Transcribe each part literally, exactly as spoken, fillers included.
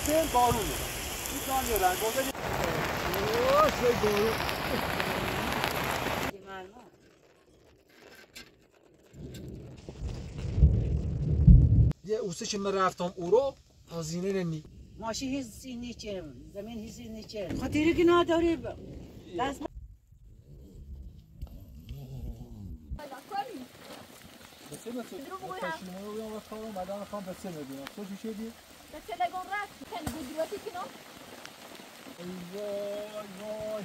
حسین بارونه این جان رنگ گذاری اوه چه بارون یه اوسه که من رفتم او رو هزینه نمی ماشی هیچی نیچه زمین هیچی نیچه خاطری که نداری دست بسه بسه بسه رو بیام وقت رو مدام خواهم بسه میدونم تو چی شدی؟ بسه لگون رفت کنی بودی وقتی کنم ای وای وای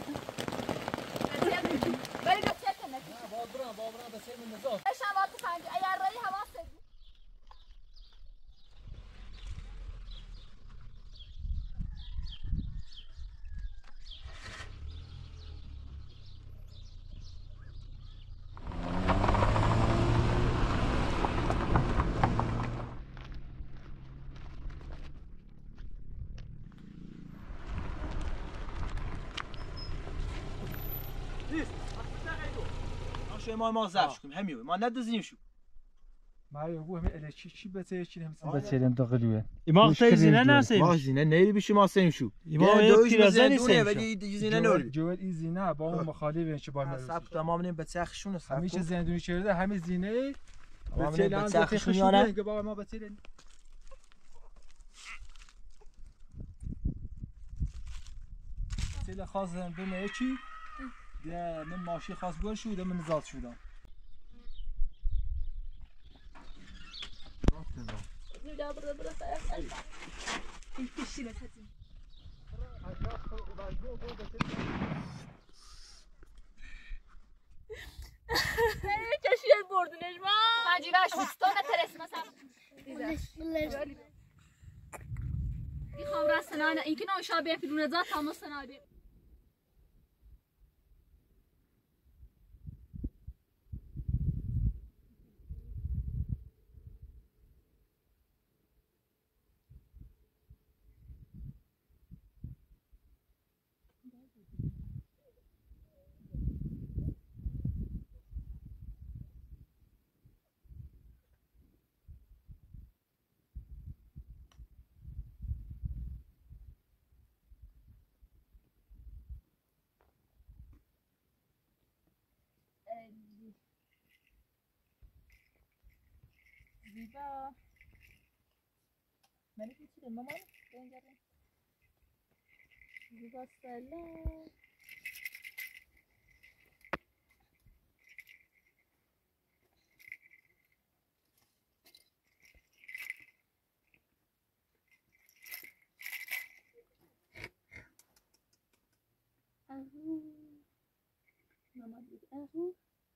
بری بسه کنی نه باید برم باید برم بسه من نزاد ايش هوا تخانج ايار رأي هوا سد ما ما زرش کنیم همیو ما ندزیم شو ما يبو هم الكي شي بتاعي هم بتاعي داخليه ما زینه نسیم ما زینه نیری بشی ما سیم شو ما دوش مزنه دونه ولی زینه نوری جوال این زینه با اون مخالفه چه با من سب تمام نیم بتاخشون سب همیشه زندونی شده همه زینه بتاعي بتاخشون یاره با ما بتاعي بتاعي خاص زندونه چی ده من ماشي خاص بول شو ده من زاد شو ده لا برا برا الفشي بتاعتي كشيل بردنش ما ما جيباش وستونه ترس مثلا دي خمره سنانه يمكن او شابه في النزات تمام سنابه زيبا مالك تشيل ماما وين جري زيبا سلام اهو ماما بيقول اهو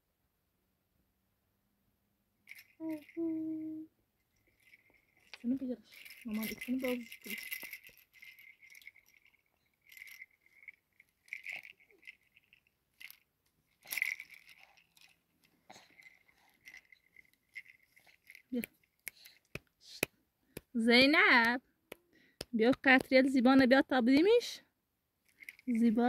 اهو شنو بيجرش ماما شنو بوظ زينب بیا قطریل زیبانه بیا تا بدیمش زیبا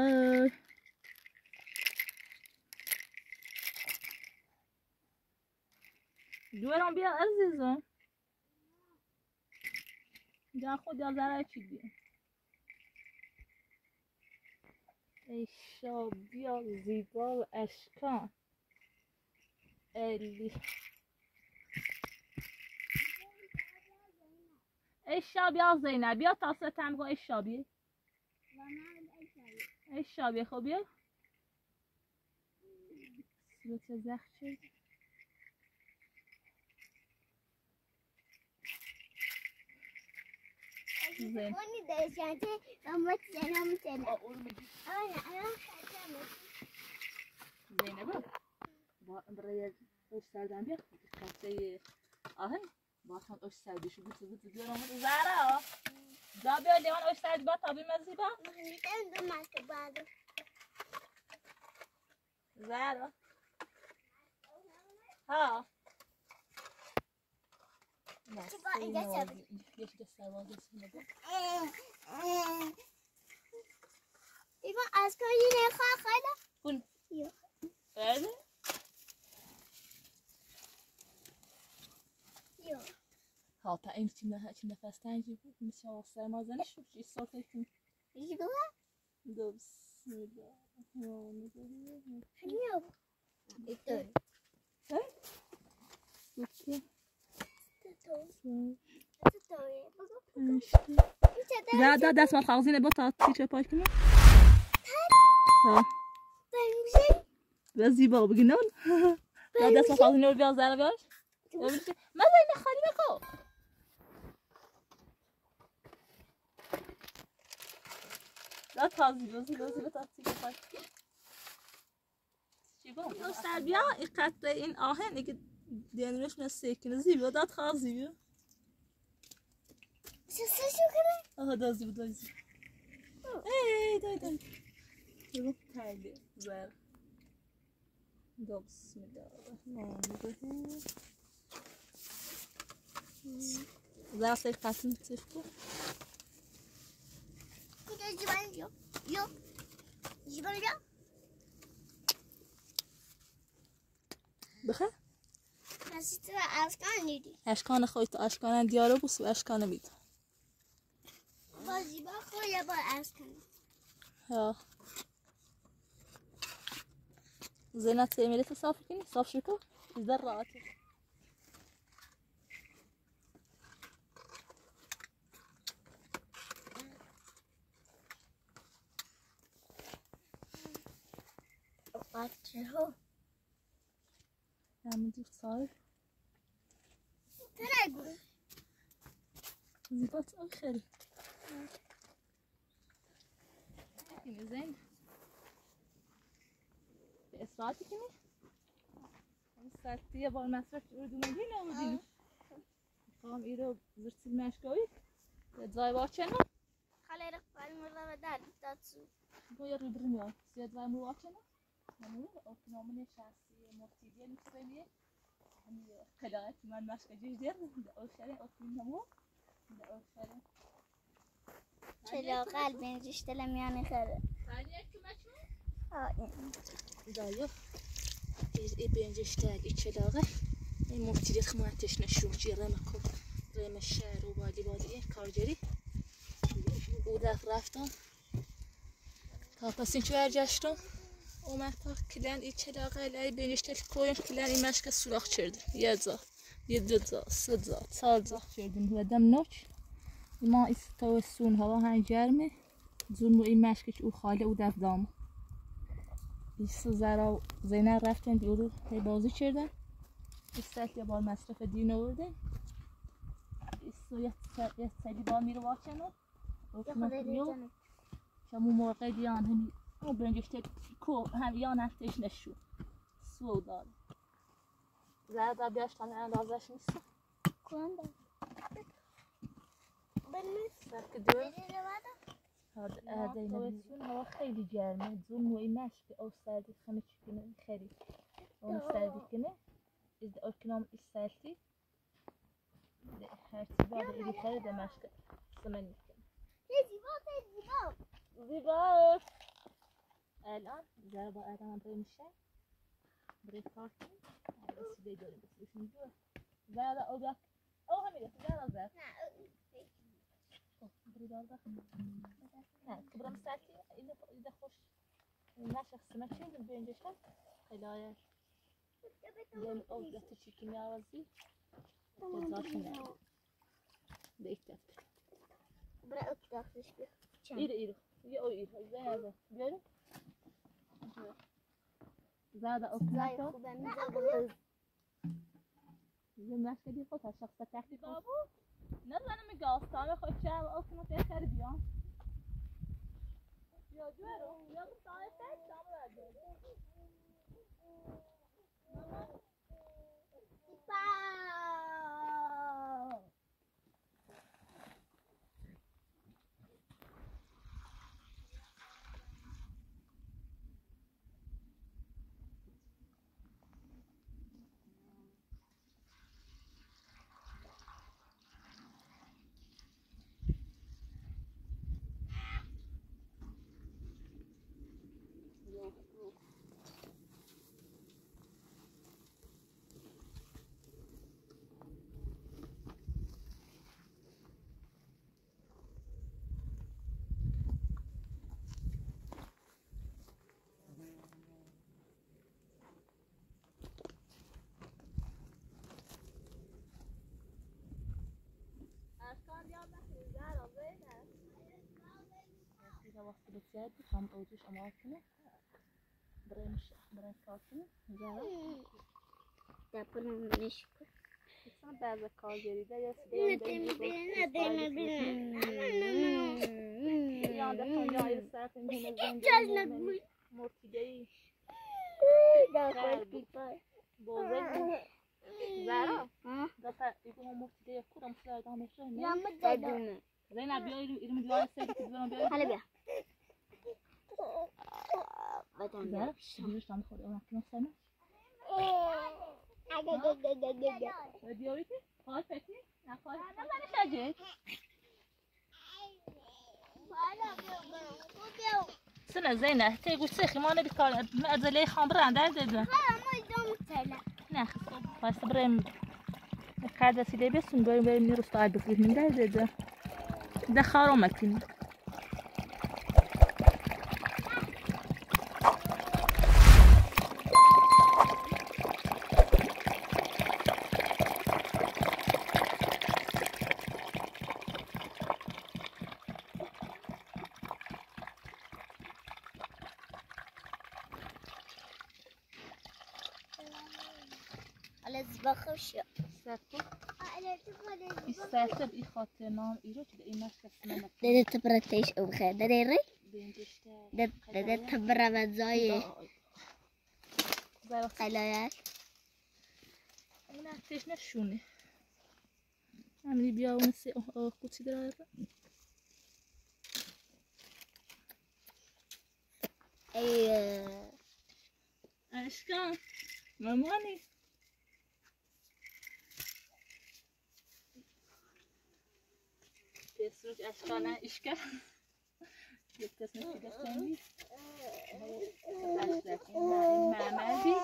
جوارم بیا عزیزم جا خود یا ذره چی بیا ایشا بیا زیبا و اشکان الی ایشا بیا زینب بیا تا ستم گو ایشا بیا ایشا بیا خب بیا سلوت زخ شد زين وني دشانتي أمك سلام سلام أنا أنا زينب با برای اوش سردن بیا کسی آهن با هم اوش سردی شو بوت بوت بیارم زارا جا بیا لیوان اوش سردی با تابی مزیبا نمیتونم دو مرتبه بعد زارا ها چیکار اینجا شد یکی دست سواد است ایوان از کاری نخواه خیلی کن یا بله یا ها تا این چی نه چی نفس تنجی بود میشه واسه ما زنش شد چی صوت کنی یکی دو دو بسم الله الرحمن الرحیم هنیو ایتون اوکی تتو تتوی بگو لا دا دست ما خاصين بطاط تيجي باش كمان ها بنمشي بزي بابا بجنون لا دست ما خاصين نور بياز زارا بياش ما زين خالي بكو لا تازي بزي بزي بطاط تيجي باش شيبون سربيا يقطع این آهن اگه دینش نسیکنه زیبا داد خازی بیا شو شو کنه آها دازی بود دازی ای دای دای رو تایلی زر دو بسم الله الرحمن الرحیم زر سه قسم تشکو کجا جوان یو یو جوان یو بخه هستی تو اشکان دیدی اشکان خوی تو اشکان دیارو بوس و اشکان بید بازی با خوی با اشکان ها زينة تعملي تصافي كني صاف شكو ذرات قطعه عملي صار تراجع زبط آخر كني زين بإسرائيل كني ساعتية بالمصرف أردني لا وديني خام إيرو زرت المشكوي يدزاي واتشنا خلي رقم ولا بدار تاتسو بويا ريبرميا يدزاي مو واتشنا همون أوكنا من شخصي مرتدية نسبية هم خلاص ما المشكلة جدير أوشري أوكنا مو أوشري چرا قلبین ریشته لمیان خره دايو ای بینجشتال ای چلاغه ای مرتدی خماتش نشون جیره مکو ریم الشهر و بادی بادی کارجری او دف رفتم تا پس این چو برگشتم اومد تا کلن ای چلاغه ای بینجشتال کوین کلن ای مشک سوراخ چردم یه زا یه دو زا سه زا چهار زا چردم و دم نوچ ما استوسون هوا هنجرمه زون و این مشکش او خاله او دف دام بیست زرا زینه رفتن بیرون هی بازی کردن بیست یا بار مصرف دین آوردن بیست یه سالی با میره واچن و اوکنو شمو موقع دیان همی او برنجشته کو هم یان هفتش نشو سو داد زرد بیاش تانه اندازش نیست کنده بلمس سرک دو بده هذا هذا ينبسون هوا خیلی گرمه زون و این مشک او سردی خمه چکنه خیلی اون سردی کنه از اکنام استالتی هر چی بعد ایری خیلی ده مشک سمن میکنه زیبا زیبا زیبا الان زرا با آدم برای میشه برای کارتی بس بیداری بس بس میدوه زرا او بیا او همیده زرا زرا برای دار داخل نه كبر مساكي إذا إذا خوش ما شخص ما شيء بين جشة خلايا لين أو لا تشي كيمياء وزي تزارشنا بيكتب برا أكتاخش بيه إيرو إيرو يو إيرو زي هذا بيرو زاد أكتاخه زي ما شدي خوتها شخص تحتي بابو نرى أنا مقاص طعمه خوش شام أو كنا تأخر بيان يا جوارو يا بطاية تاج تعمل بسیار هم اوجش امال کنه برایش برای کارتون زارا دپرم نشکر مثلا بعض کارگری ده یا نه نه نه نه یا دفعه یا ایستاد این جالب مرتیگی داخل پیپر بوزه زارا دفعه ایگو مرتیگی کدام سر دامش نه بدونه زینا بیا ایرم دیوار سر که دیوارم بیا حالا بیا بدون زارا دیوارش tam خورده اون که مثلا دیواری که خواهد پکی نخواهد نه من شجر سنة زينة تيجي سخي ما نبي كار ما أزلي خمر عندها زينة نه بس بریم کارد سیده بیستون بریم بریم نیروز تا بفرید من ده زیده ده خارو مکنی بخش سرتو استعتب إيه خاطر نام إيرو كده إيه ماشي اسمه ده تبرتيش أو بخير ده ديري بينجشتا ده ده تبرة مزاي زي قلايات أنا أكتشف نشوني عملي بيا ونسي أه كوتشي درايفة أي إيش كان ماماني تسرج أشكالنا إشكال يتسمى في دستاني أشلاكين معمادي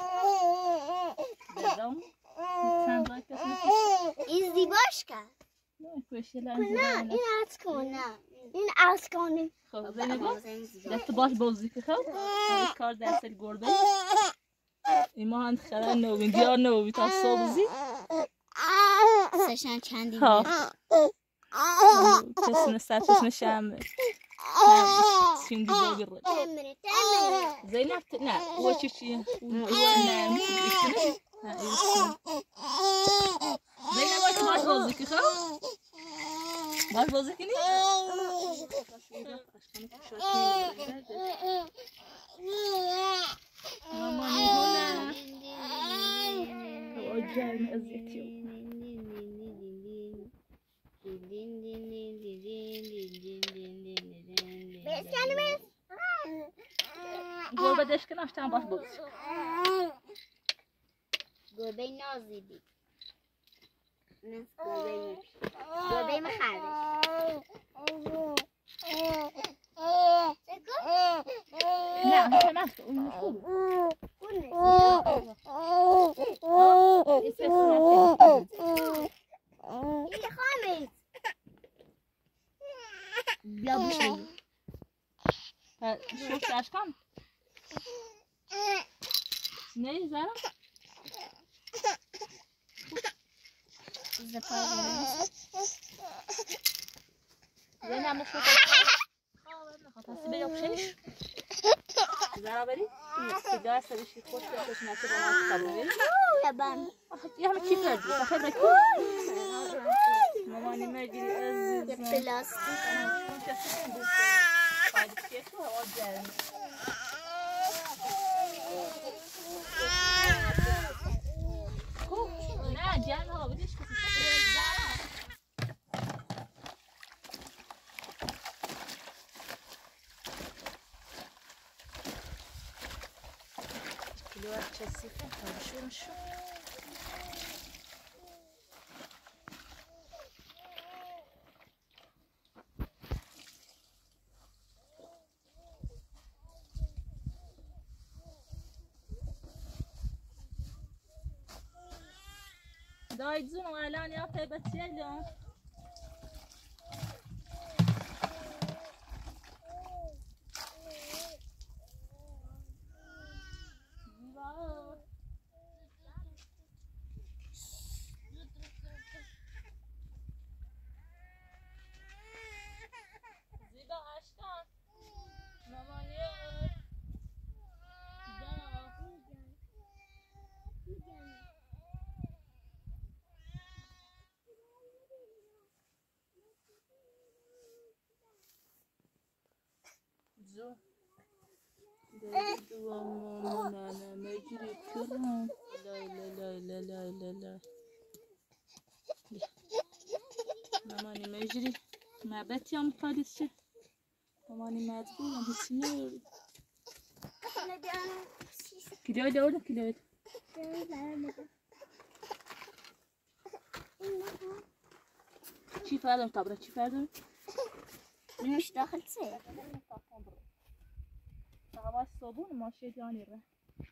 بدم ساند لايك تسمى إزدي باشكا نه کوشی كنا لازم إن أتكونا إن أتكوني خب زینب دست باش بازی که خب کار دست گرده ایما هند خرا نوین دیار نوی تا صبحی سشان چندی ها تسنه سر تسنه شام شندی باقی رد تمري تمري زینب نه و چی چی و نه میشه زینب باش باش بازی که خب باش بازی کنی مامانی هونه واجهني أذيت يوم بس يعني بس قول بديش كنا عشان باش بوز قربي نازي بي ناس قربي قربي مخارج لا أنت ما تقول إيه خامس لا بشوي شوف أشكال نيجي زارا زين عم نشوف خلاص بيجي بشيش زارا بري سيجار سوي شيء خوش خوش ناكل أنا كابري يابان يا هم كيف هذي تخيل ركوب ماماني ما يجي أزز بلاستيك بعد كيف هو أجل لا جانا هو بديش كذا كيلو أشتسيفه شو شو دايتزون وإعلان يا طيبة سيلو زيبا عشقان زو داري دوا ماما أنا مجري كرم لا لا لا لا لا لا لا ماماني مجري ما بات يوم قادسة ماماني ما تقول أنا بسنور كده ولا ولا كده چی فردم تابره چی فردم مش داخل سير هوا صابون ماشي جاني ره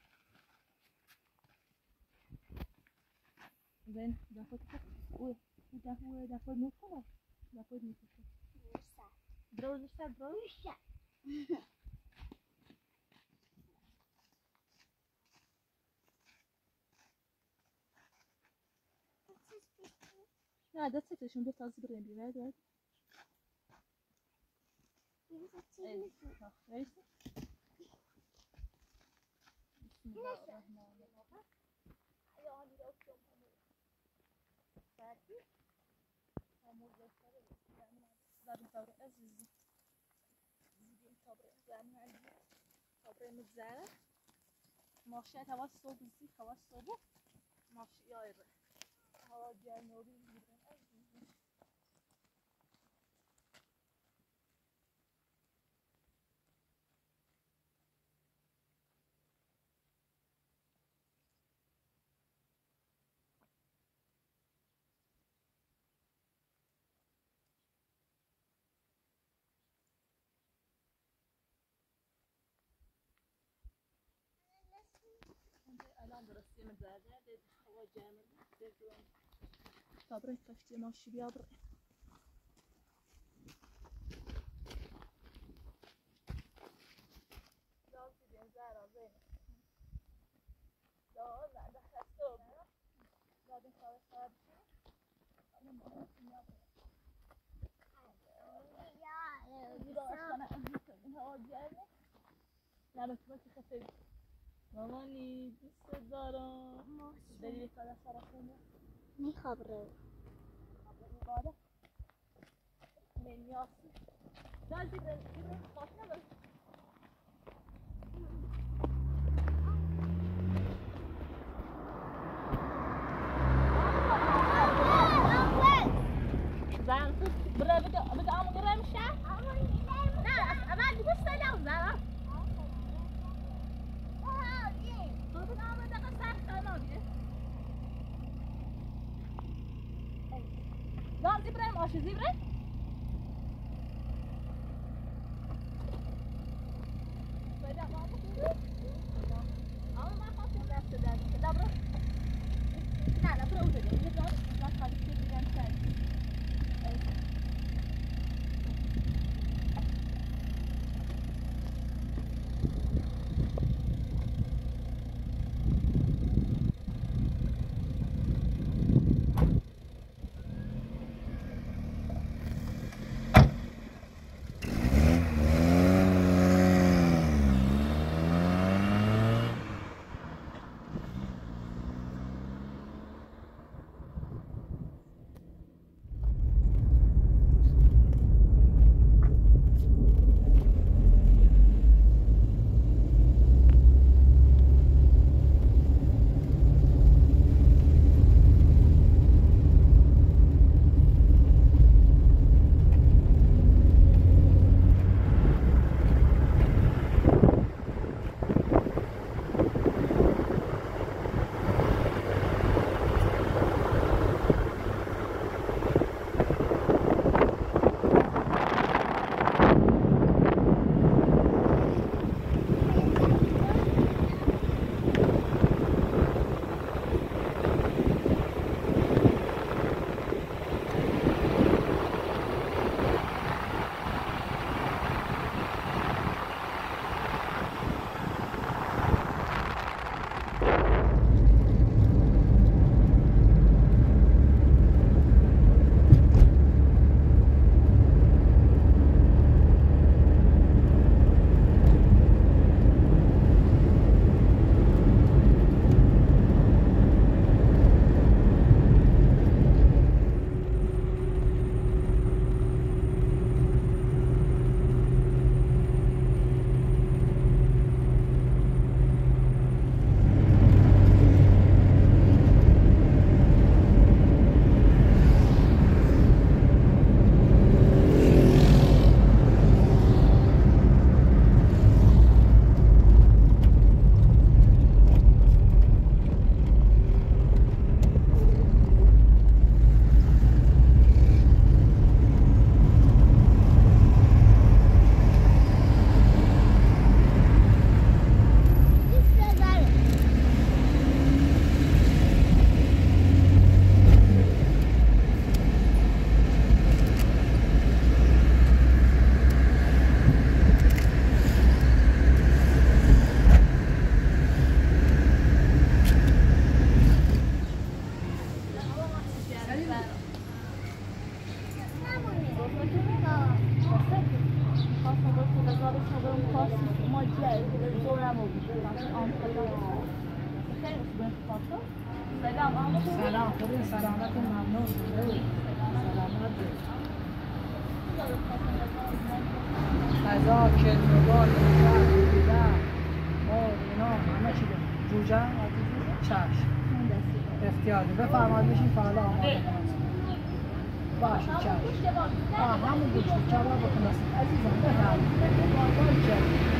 زين دافوت وي دافو دافو نوكلا دافو نوكلا برو لسه برو لا ده تسيتشون ده تازي برين بيماد واحد ايه ايش بسم الله الرحمن الرحيم ايوه هذه الاوبشن فاتي امور جسر يعني لازم توري ازز زين توري يعني عندي توري متزارع ماشي توسط بالزي توسط ماشي يا يرى هوا جاي نوري الان درستي مزاجة ديد هوا جامد ديد صبري كشتي ماشي بيابر لازم بنزارة زين لا لا ده خسوب لا ده خلاص خلاص أنا ما أعرف بيابر يا هوا جامد لا بس بس خفيف ماماني دوست دارم دلیل کار سرخونه میخوابره خبری باره منیاسی دل دیگر دیگر خوش نبود زن برای بده بده آمون گرم شه نه اما دوست دارم زن Lan Zibrahim aşı Zibrahim. Böyle var mı? Ama ben kalkıyorum derste derdim. Dabra. Ne la pro ude. Ne la la kalite bilen sen. Evet. ما جای زورم رو آن کجا خیلی خوبه خاطر سلام آقا سلام خوبی سلامت ممنون سلامت غذا کلمبار دیدن مار اینا همه چی داریم جوجه چشم اختیاری بفرمایید بشین فردا آماده کنم باشه چشم آه همون گوشت کباب بکنم عزیزم بفرمایید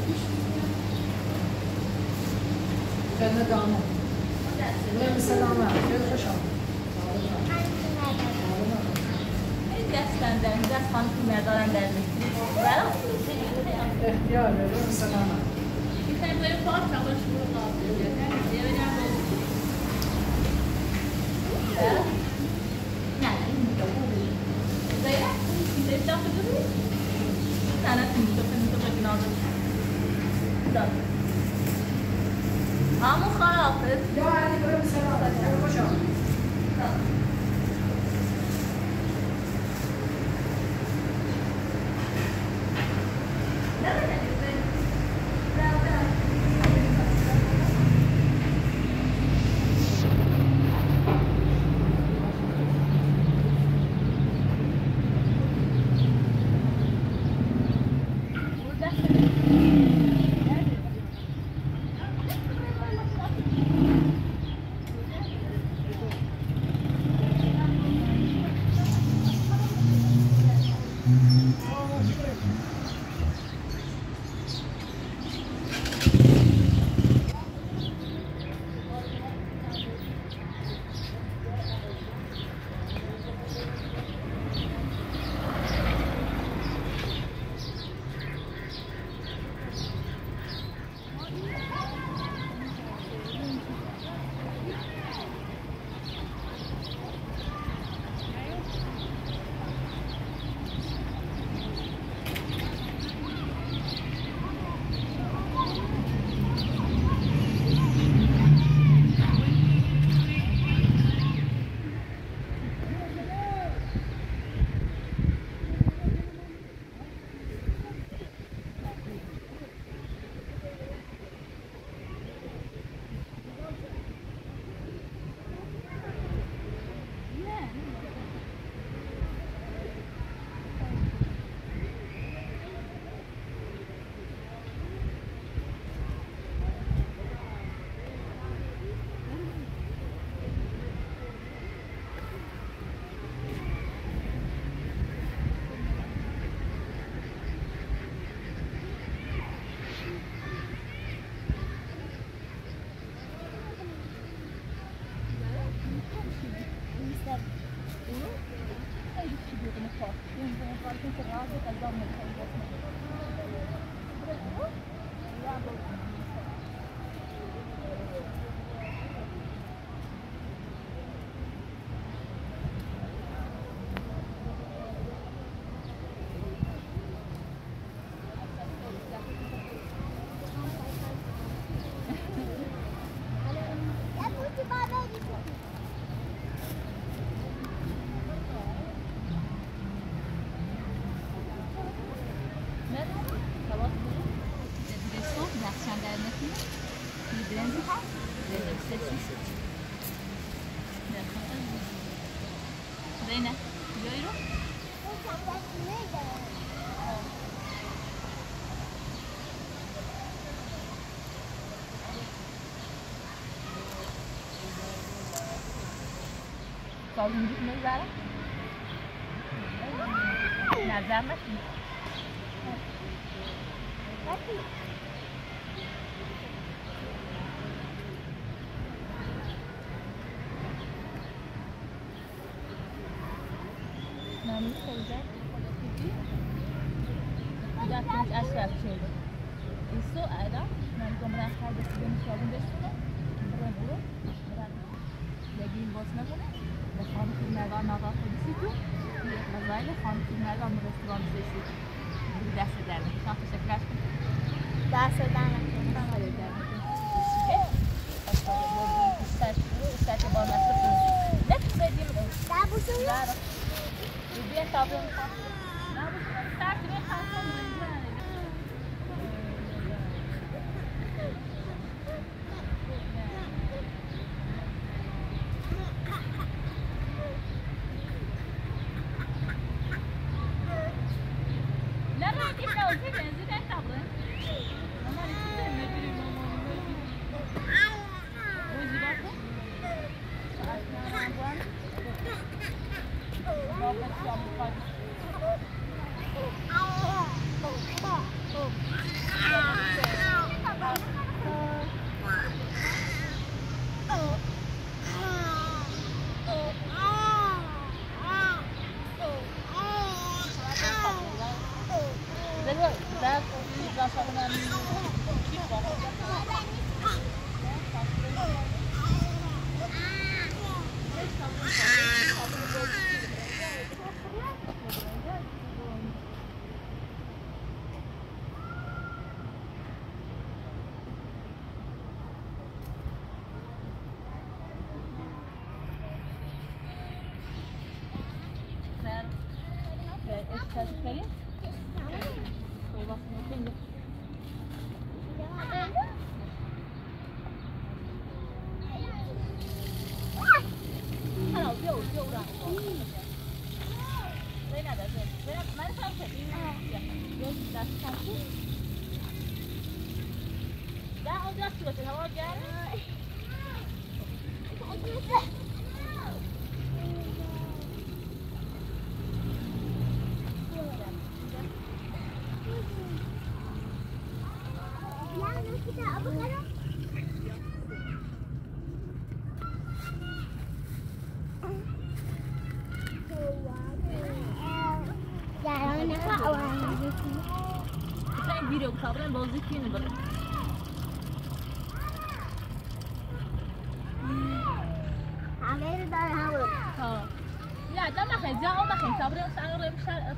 جنة دامو بریم سلامه خیلی خوش آمد دستن در دست خانم که مردارن در میکنی برای اختیار بریم سلامه میخوایم باید پاک نباش برو قابل یه بگم نه این میگه خوبی زیرا این دیشتا خود رو سنت میگه که میگه که نازم داد همون خرافه یا علی بریم سلامه خیلی خوش آمد Zeynep, görüyor Kaldın gitmez Zara? Ne zahmet mi? Nani koyacak? Yaptığımız aşağı şeydi. Isso era, nós comprar casa de segundo algum desse, comprou burro, lagi bos na ko, da farm ko na ga na ga ko disitu, e mazayla farm ko na ga no restaurant desse. Dessa dela, só que você quer? Dessa dela. Dessa dela. Sete, sete bolas na sua. Deve ser de novo. Tá buscando. Claro. O dia tá vendo. Não, você tá aqui nem passa muito. video خبرن بازی کنه بره همه رو داره همون ها یا دم خیلی جا اون خیلی خبرن سعی رو میشه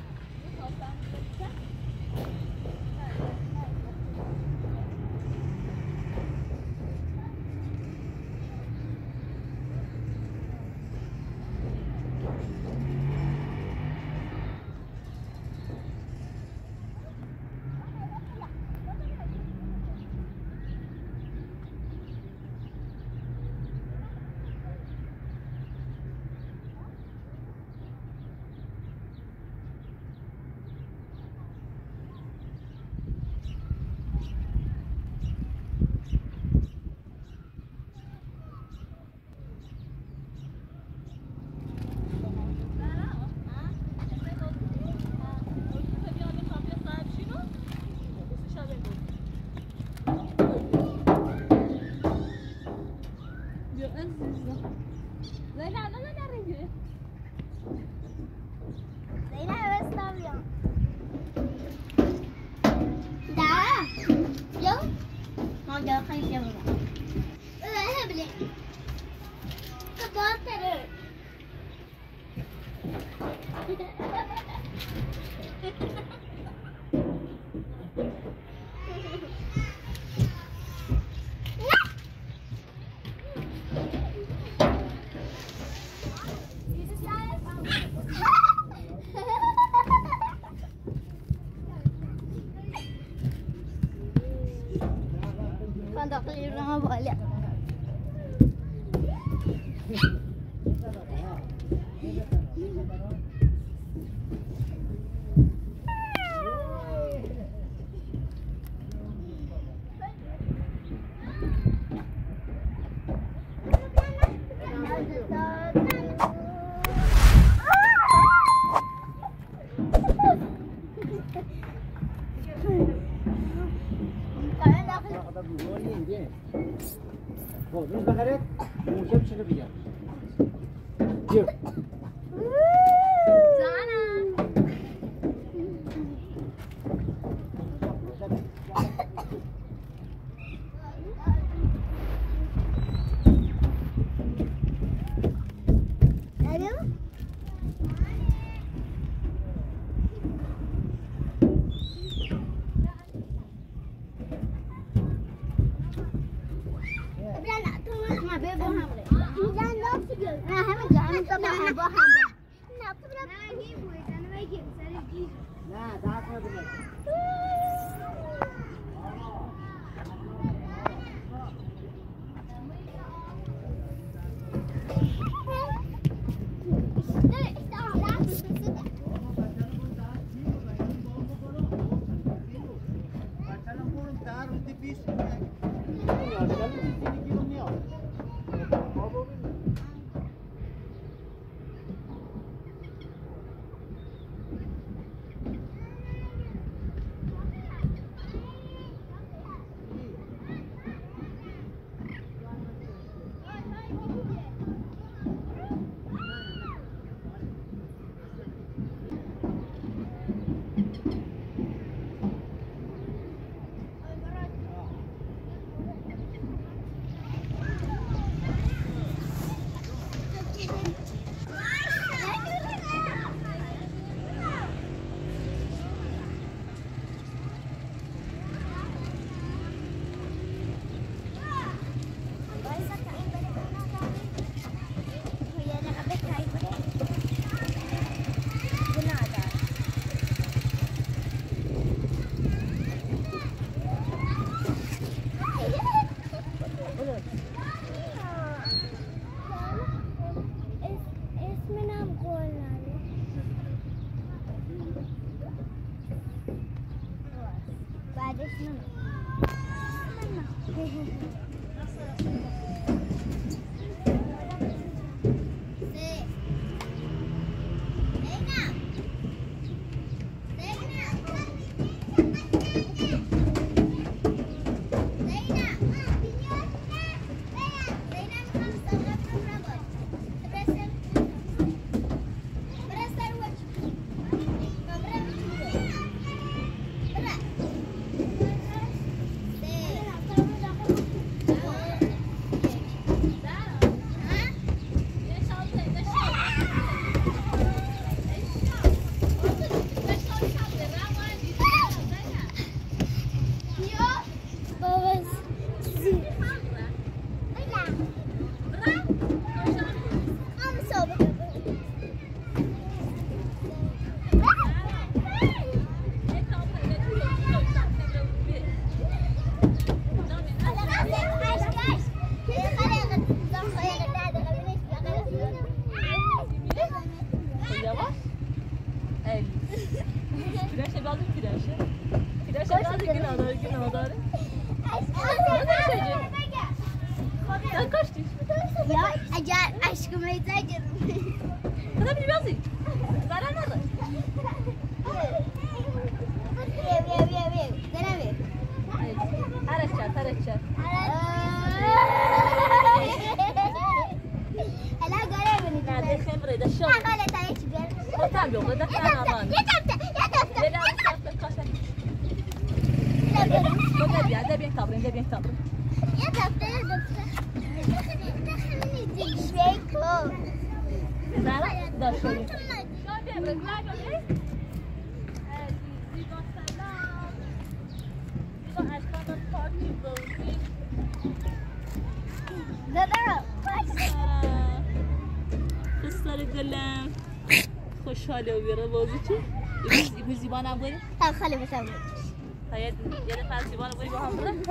خوشحاله و بیاره بازی چی؟ این زیبان هم بریم؟ هم خاله بسم تا یه نفر زیبان بریم با هم بریم؟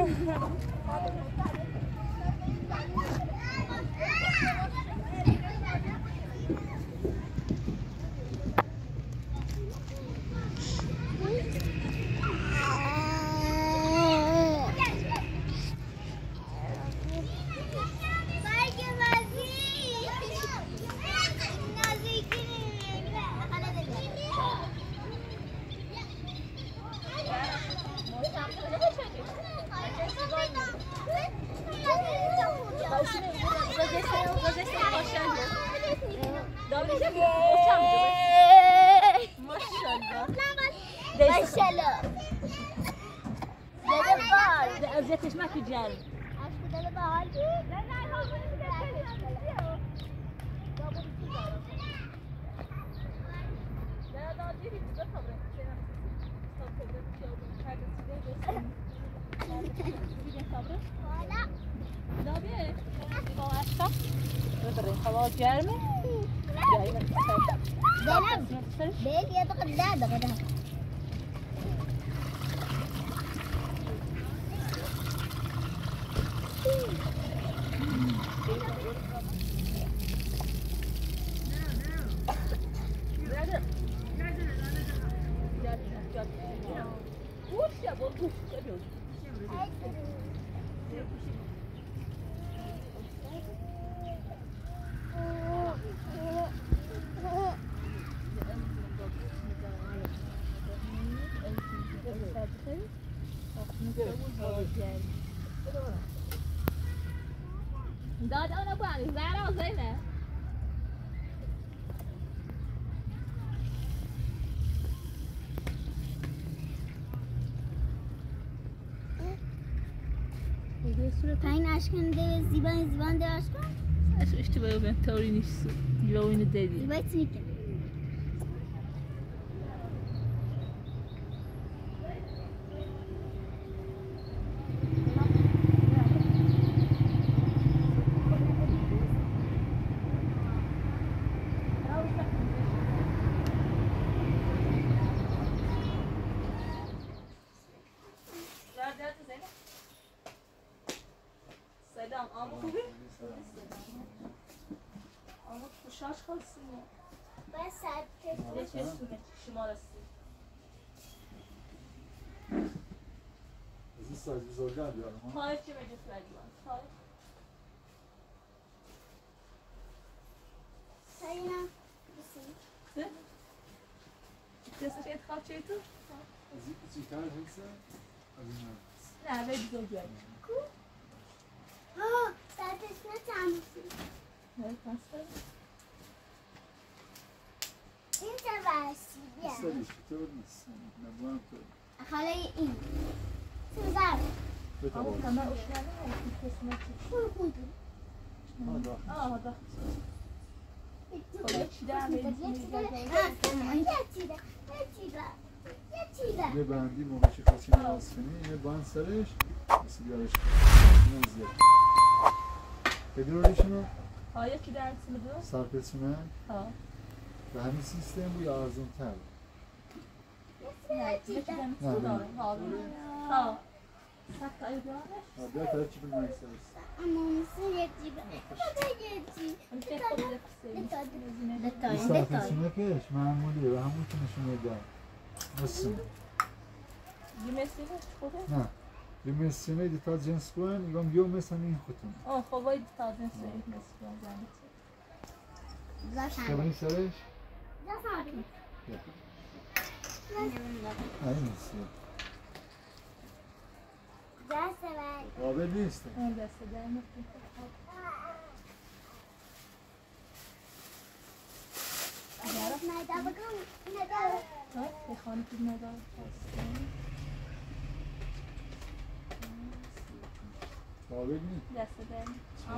داد اونو بانی زهرا و زینه پایین اشکن ده زیبان زیبان ده اشکن اش اشتباهی بهم طوری نیست زیبا اینو دیدی زیبای تنیکه سایز بزرگتر بیارم ها. خواهش چه بجه سوریان خواهش ساینا بسیم ده؟ دستش انتخاب چه تو؟ از این کوچیک‌تر هست؟ از این هم. نه به بزرگتر کو؟ آه ساعتش نتمسی نه پس این چه ورسیه استریش طور نیست. نبودم طور. حالا این سوزر بتابه. اما همه اشنالی هستی قسمتی خون خودم ها داخل. آه دا خدا چی در یه چیده یه چیده یه چیده یه چیده یه بندی موقع چی خواستیم باز کنی یه بند سرش مثل بیارش اینو زیاد بدروریشونو ها یکی در سیم دو سرپسونه ها به همین سیستم بود یا ارزون تر نه یکی در سیم داره ها ها سخت ای بیارش بیا تا چی بگم سرش اما مثل یه چیده یه چیده اون که خود لفظه دتای این سرپسونه پیش معمولیه و همون که نشون میدم مثل یه مسیله خوبه؟ نه یه مسیونه دیتا جنس کن یکم یو مثل این خودتون آه خب باید تازه سوید مسیله زنده که بینی سرش این نیستی دست بر قابل نیست اون دسته در مفتی نایده بگم نداره ها یه خانه که نداره قابل نیست دسته در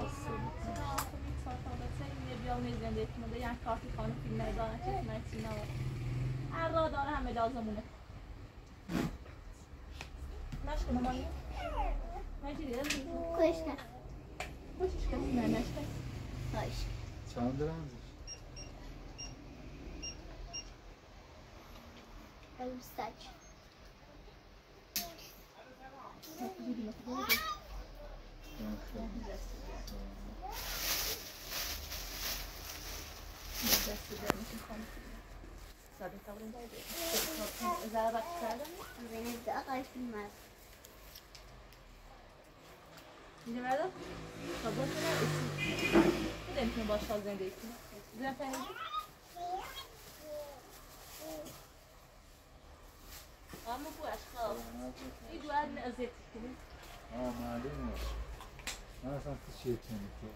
یه بیام میزنده کنده یعنی کارتی خانه فیلم نداره چیز نکسی نوار هر را داره همه لازمونه نشکه نمانی نجیری دارم کشکه باشیش کسی نه نشکه باش چند رمزش بلوستاچ Sabe tá brincando? Zara bakışlarda mı? Benim de akışım var. Bizim nerede? Sabah kadar eski. Ne demek mi başlar zendeysin? Güzel efendim. Ama bu aşkı İyi duvar ne azet gibi. آه معلومه من اصلا تو چیه کنی تو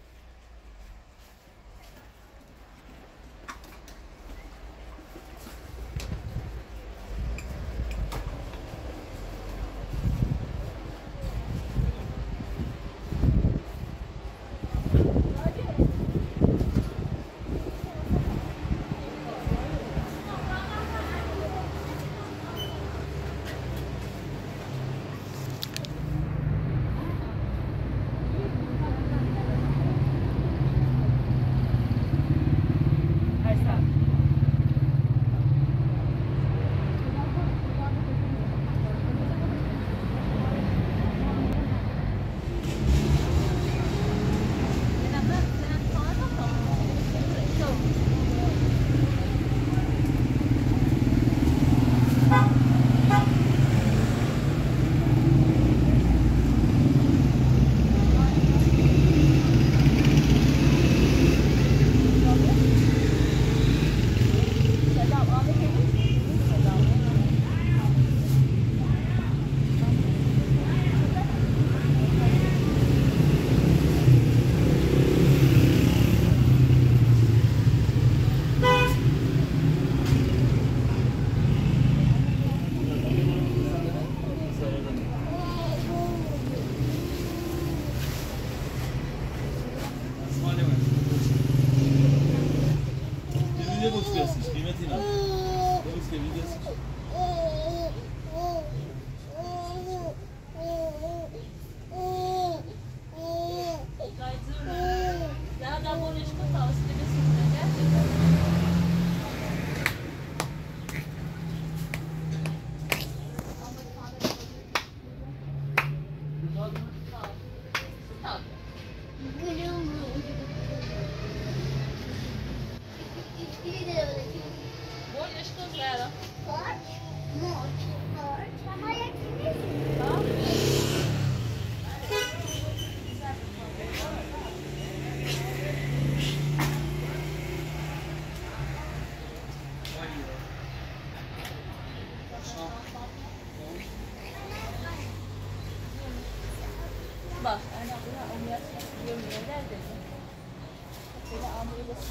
Bak, ana buna ameliyat yapıyorlar dedi. Böyle ameliyat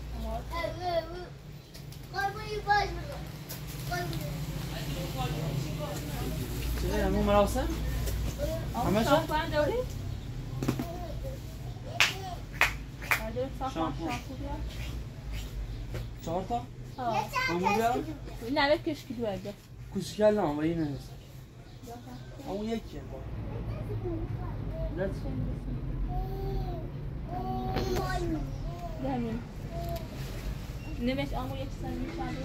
Kalmayı başlıyor. چه همون مراسم؟ Ama şampuan da öyle. Hadi şampuan Şampuan. şampuan. چهار تا؟ Ha. همون بیارم؟ Ne ve keşke verdi. کوچیک کردم اما این نیست همون یکیه نه Gelmiyor. Ne beş ameliyat sen inşallah.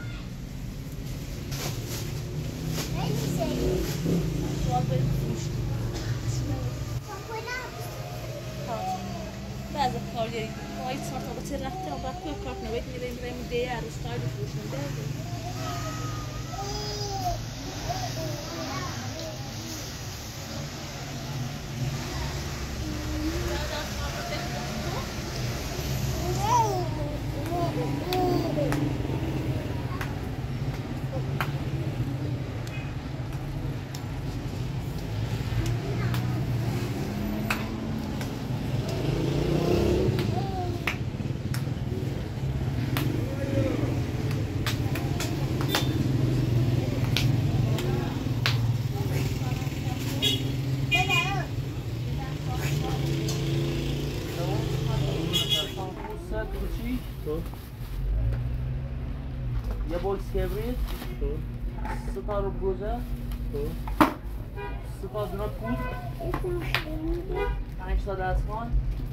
En şey. Şu an böyle tutmuş. بعضی کاری وای ساعت تا رفته و بعد کار کار نباید میریم میریم دیگه عروس کاری فروشنده ده یه بول سکبریت سه تا رو گوزه سه تا دونه پود پنج تا دستمال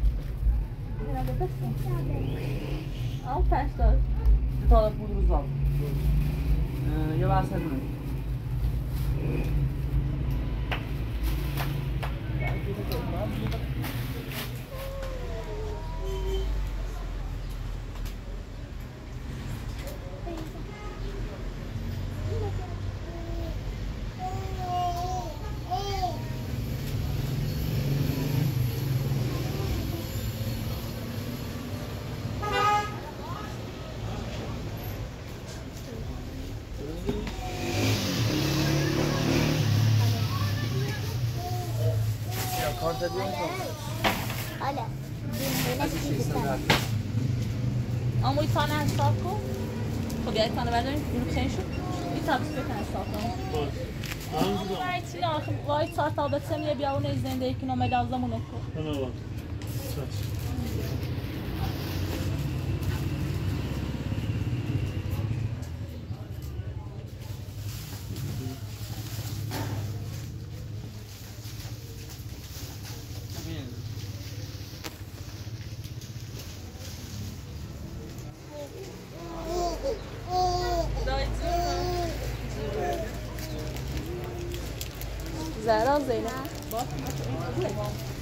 آم پنج تا سه تا پود روزام یه بحث دونه کارت دیگه حالا ببینم اما این تانه حساب کن خب یه تانه برداریم گروه چین شد این تابیس بکن حساب کن وایتی آخه وایت ساعت البته میه بیا اون زنده که نامه لازمونه کن Tamam. Saç. زهرا زینب